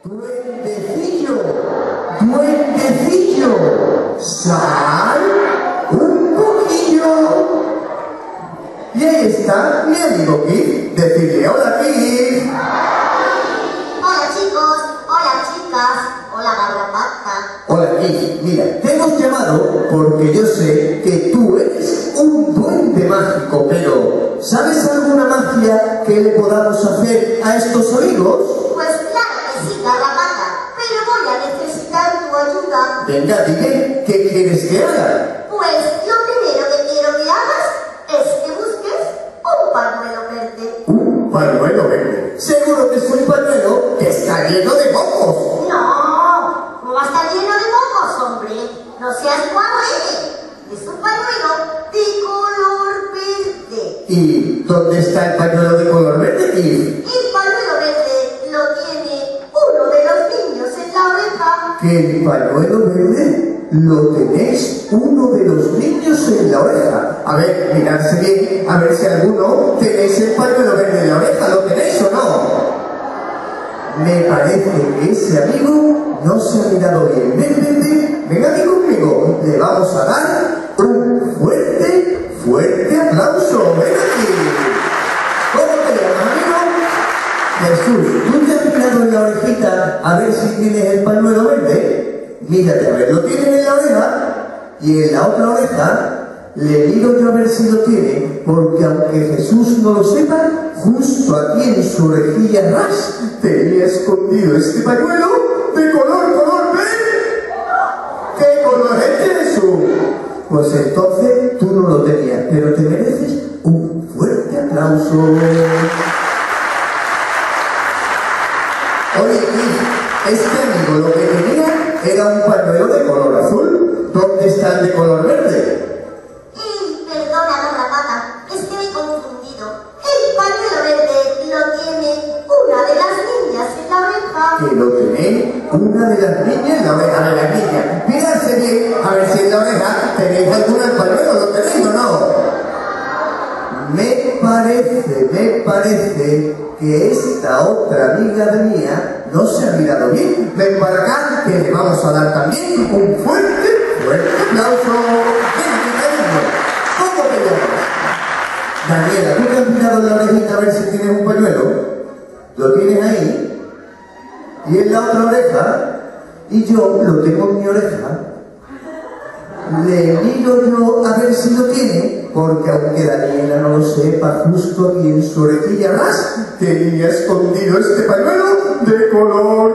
Duendecillo, duendecillo, sal un poquillo. Y ahí está mi amigo Kid. Decirle hola, Kid. Hola chicos, hola chicas, hola garrapata. Hola, Kid. Mira, te hemos llamado porque yo sé que tú eres un duende mágico, pero ¿sabes alguna magia que le podamos hacer a estos amigos? Pues claro que sí, garrapata, pero voy a necesitar tu ayuda. Venga, dime, ¿qué quieres que haga? Pues lo primero que quiero que hagas es que busques un pañuelo verde. Un pañuelo verde. Seguro que es un pañuelo que está lleno de mocos. No, ¿cómo va a estar lleno de mocos, hombre? No seas guarrete. Es un pañuelo de color verde. ¿Y dónde está el pañuelo de color verde, Kid? El pañuelo verde lo tiene uno de los niños en la oreja. Que el pañuelo verde lo tenéis uno de los niños en la oreja. A ver, mirarse bien, a ver si alguno tenéis el pañuelo verde en la oreja. ¿Lo tenéis o no? Me parece que ese amigo no se ha mirado bien. Ven, venga aquí conmigo. Le vamos a dar un fuerte, fuerte aplauso. Ven aquí. ¿Cómo te llamas, amigo? Jesús, ¿tú te has mirado en la orejita a ver si tienes el pañuelo verde? Mírate, a ver, lo tienes en la oreja y en la otra oreja le miro yo a ver si lo tiene, porque aunque Jesús no lo sepa, justo aquí en su orejilla ras tenía escondido este pañuelo de color verde. ¿Qué color es Jesús? Pues entonces tú no lo tenías, pero te mereces un fuerte aplauso. Oye, este amigo lo que tenía era un pañuelo de color azul. ¿Dónde está el de color verde? Perdona, garrapata, es que me he confundido. El pañuelo verde lo tiene una de las niñas en la oreja. Que lo tenéis una de las niñas en la oreja de las niñas. Mírense bien, a ver si en la oreja tenéis alguna el pañuelo, ¿lo tenéis o no? Me parece que esta otra amiga mía no se ha mirado bien. Ven para acá, que le vamos a dar también un fuerte aplauso. ¿Cómo te llamas? Daniela, ¿tú te has mirado en la orejita a ver si tienes un pañuelo? ¿Lo tienes ahí? ¿Y en la otra oreja? Y yo lo tengo en mi oreja. Le miro yo a ver si lo tiene, porque aunque Daniela no lo sepa, justo aquí en su orejilla ras tenía escondido este pañuelo de color.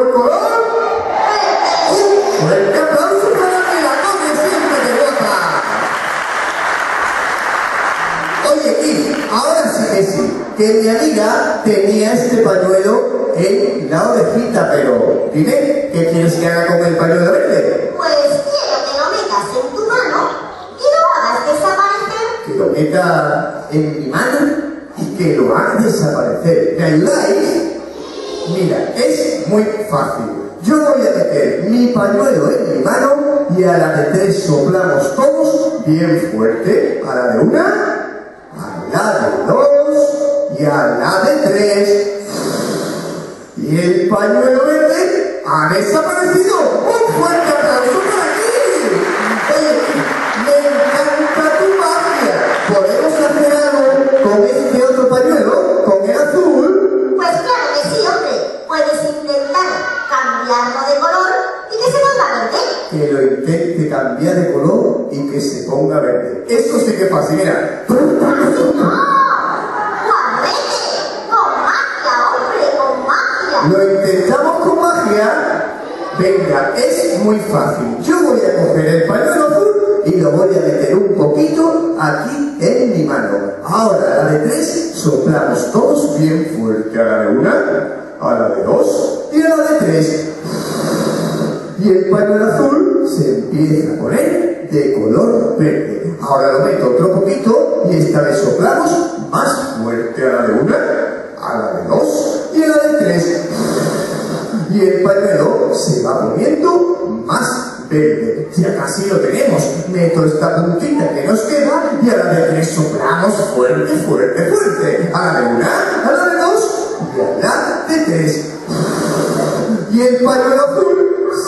¡Un fuerte aplauso para Daniela, como siempre te vota! Oye, Kid, ahora sí que sí, que mi amiga tenía este pañuelo en la orejita, pero dime, ¿qué quieres que haga con el pañuelo verde? Pues quiero que lo metas en tu mano y lo hagas desaparecer. Que lo meta en mi mano y que lo haga desaparecer. ¿Me ayudáis? Mira, es muy fácil. Yo voy a meter mi pañuelo en mi mano y a la de 3 soplamos todos bien fuerte. A la de 1, a la de 2 y a la de 3. Y el pañuelo verde ha desaparecido. ¡Un fuerte aplauso para aquí! Oye, me encanta tu magia. ¿Podemos hacer algo con este otro pañuelo? ¿Con el azul? Pues claro que sí, hombre. Puedes intentar cambiarlo de color y que se ponga verde. Que lo intente cambiar de color y que se ponga verde. Eso sí que es fácil, mira. ¿Lo intentamos con magia? Venga, es muy fácil. Yo voy a coger el pañuelo azul y lo voy a meter un poquito aquí en mi mano. Ahora, a la de 3, soplamos todos bien fuerte. A la de 1, a la de 2 y a la de 3. Y el pañuelo azul se empieza a poner de color verde. Ahora lo meto otro poquito y esta vez soplamos más fuerte. A la de 1, a la de 2 y a la de 3. Y el pañuelo se va poniendo más verde. Ya casi lo tenemos. Meto esta puntita que nos queda y a la de 3 soplamos fuerte. A la de 1, a la de 2 y a la de 3.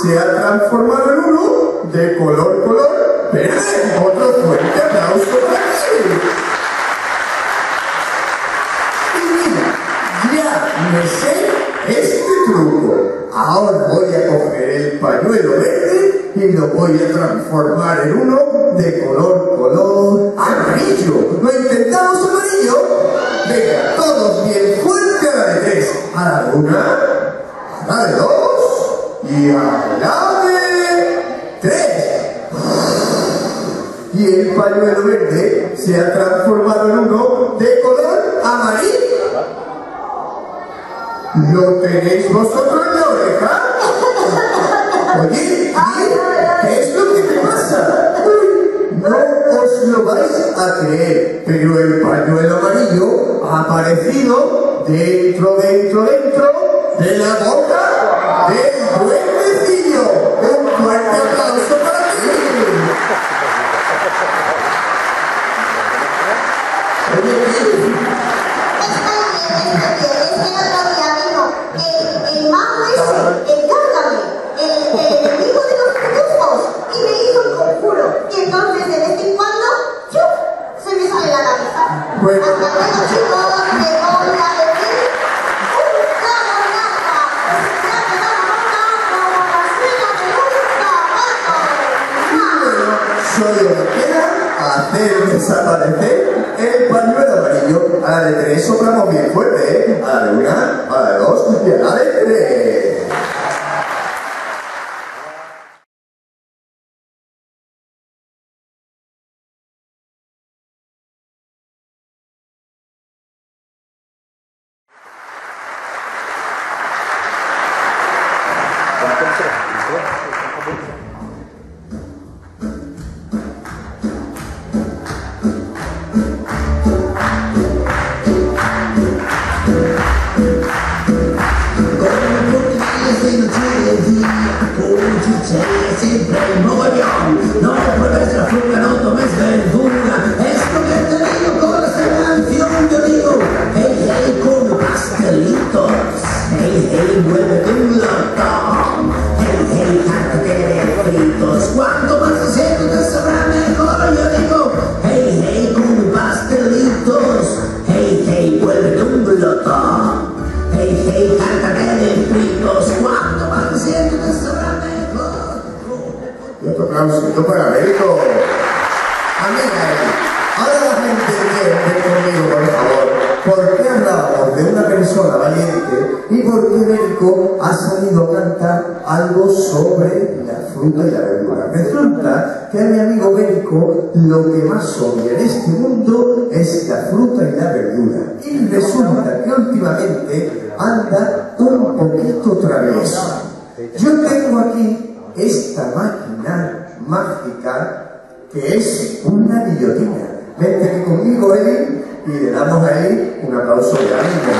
se ha transformado en uno de color verde. Otro fuerte aplauso para ti. Y mira, ya me sé este truco. Ahora voy a coger el pañuelo verde y lo voy a transformar en uno de color amarillo. ¿Lo intentamos, amarillo? Venga, todos bien fuerte a la de 3. A la de 1, a la de 2 y a la de 3. Y el pañuelo verde se ha transformado en uno de color amarillo. ¿Lo tenéis vosotros en la oreja? Oye, ¿qué es lo que te pasa? No os lo vais a creer, pero el pañuelo amarillo ha aparecido dentro de la boca del duendecillo. Un fuerte aplauso para ti. El mago ese, el Gárgame, el enemigo de los pitufos, y me hizo un conjuro. Y entonces, de vez en cuando, ¡chuf!, se me sale la cabeza. Bueno. Hasta luego, chicos, que voy a decir un cabonaza. Ya me da la boca como la suena de un zapato. Solo me queda hacer desaparecer el pañuelo amarillo. A la de 3 soplamos bien fuerte, ¿eh? A la de 1, a la de 2 y a la de 3. No pruebes la fruta, no tomes verdura. Esto que te digo con esta canción, yo digo, hey, hey, come pastelitos. Hey, hey, muévete un lotón. Hey, hey, jártate de fritos. Cuanto más se siente te sabrá mejor. Yo digo, hey, hey, come pastelitos. Hey, hey, muévete un glotón. Hey, hey, jártate de fritos. Cuanto más se siente te sabrá mejor. Y otro aplausito para Berico. Amiga, ahora la gente entiende conmigo, por favor, por qué hablábamos de una persona valiente y por qué Berico ha salido a cantar algo sobre la fruta y la verdura. Resulta que a mi amigo Berico lo que más odia en este mundo es la fruta y la verdura. Y resulta que últimamente anda un poquito travieso. Yo tengo aquí esta máquina mágica que es una guillotina. Vente aquí conmigo, Eli, y le damos a Eli un aplauso de ánimo.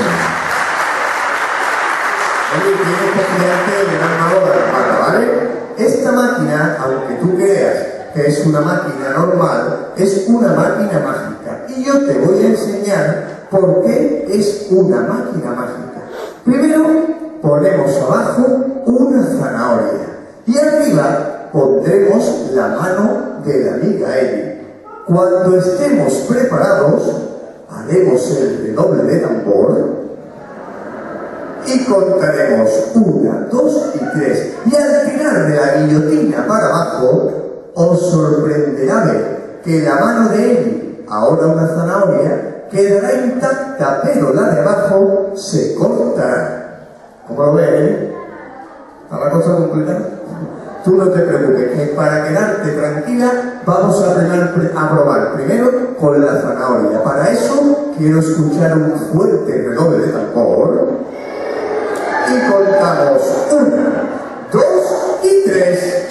Eli, tienes que estudiarte de dar una boda, ¿vale? Esta máquina, aunque tú creas que es una máquina normal, es una máquina mágica. Y yo te voy a enseñar por qué es una máquina mágica. Primero, ponemos abajo una zanahoria. Y arriba pondremos la mano de la amiga Eli. Cuando estemos preparados, haremos el redoble de tambor y contaremos 1, 2 y 3. Y al tirar de la guillotina para abajo, os sorprenderá ver que la mano de Eli, ahora una zanahoria, quedará intacta, pero la de abajo se cortará. ¿Cómo lo ves, Eli? ¿Está la cosa completa? Tú no te preocupes, que para quedarte tranquila vamos a probar primero con la zanahoria. Para eso quiero escuchar un fuerte redoble de tambor. Y contamos 1, 2 y 3.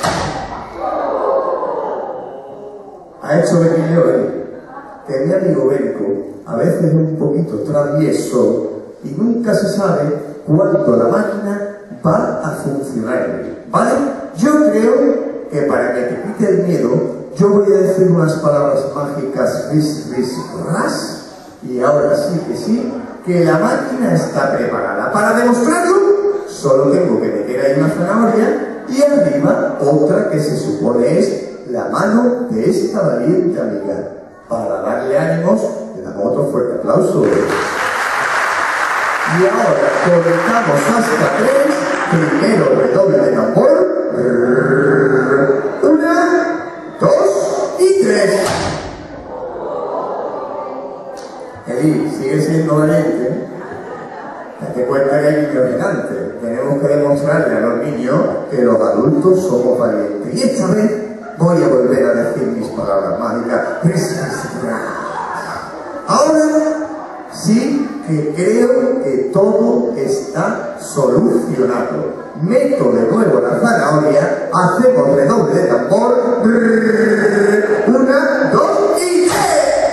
Ha hecho venir hoy que mi amigo Berico a veces es un poquito travieso y nunca se sabe cuándo la máquina va a funcionar, ¿vale? Yo creo que para que te quite el miedo, yo voy a decir unas palabras mágicas, ris, ris, ras, y ahora sí, que la máquina está preparada. Para demostrarlo, solo tengo que meter ahí una zanahoria y arriba otra que se supone es la mano de esta valiente amiga. Para darle ánimos, le damos otro fuerte aplauso. Y ahora contamos hasta 3. Primero redoble de tambor. 1, 2 y 3. Eli, sigue siendo valiente. Date cuenta que hay niños gigantes. Tenemos que demostrarle a los niños que los adultos somos valientes. Y esta vez voy a volver a decir mis palabras mágicas. Ahora sí que creo que todo está solucionado. Meto de nuevo la zanahoria, hacemos redoble de tambor. 1, 2 y 3.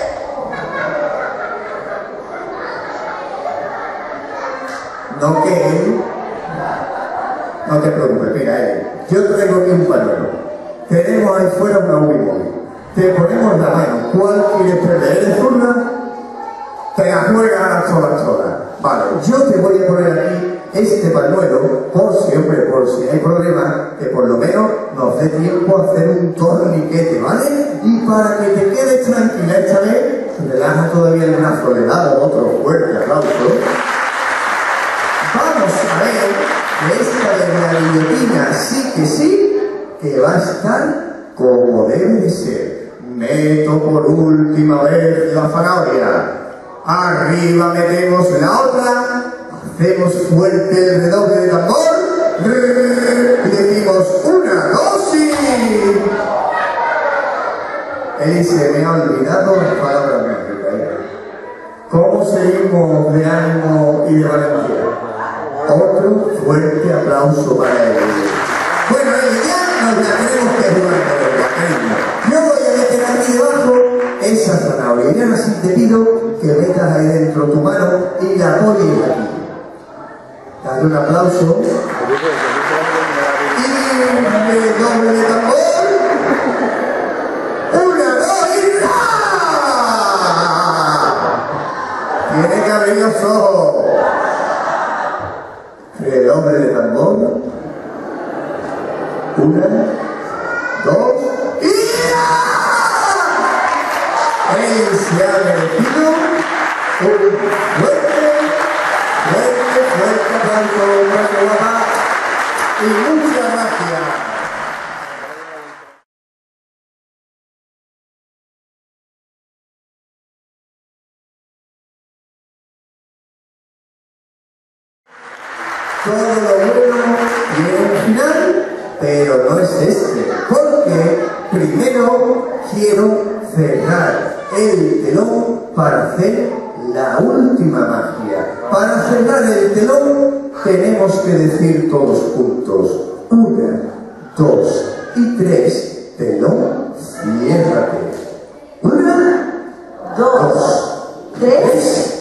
No que él, no te preocupes, mira, yo tengo aquí un pañuelo. Tenemos ahí fuera una Wii. Te ponemos la mano. ¿Cuál quieres perder? ¿Eres zurda? Te la juegas toda. Vale, yo te voy a poner aquí este pañuelo por si hay problema, que por lo menos nos dé tiempo a hacer un torniquete, ¿vale? Y para que te quedes tranquila esta vez, relaja todavía el brazo, le damos otro fuerte aplauso. Vamos a ver que esta de la guillotina sí, que va a estar como debe de ser. Meto por última vez la zanahoria. Arriba metemos la otra. Hacemos fuerte el redoble de tambor. Y decimos 1, 2 y... Se me ha olvidado la palabra mágica. ¿Cómo seguimos de ánimo y de valentía? Otro fuerte aplauso para él. Bueno, ya nos la tenemos que jugar con el cariño. Yo voy a meter aquí debajo esa zanahoria. Y ahora sí te pido que metas ahí dentro tu mano y la apoyes aquí. Dale un aplauso. Y redoble de tambor. 1, 2 y ¡ah! Tiene que abrir los ojos. Redoble de tambor. 1, 2 y ¡ah! Él se ha merecido un fuerte aplauso, y muchas gracias. Todo lo bueno tiene un final, pero no es este, porque primero quiero cerrar el telón para hacer la última magia. Para cerrar el telón tenemos que decir todos juntos 1, 2 y 3. Telón, ciérrate. 1, 2, 3.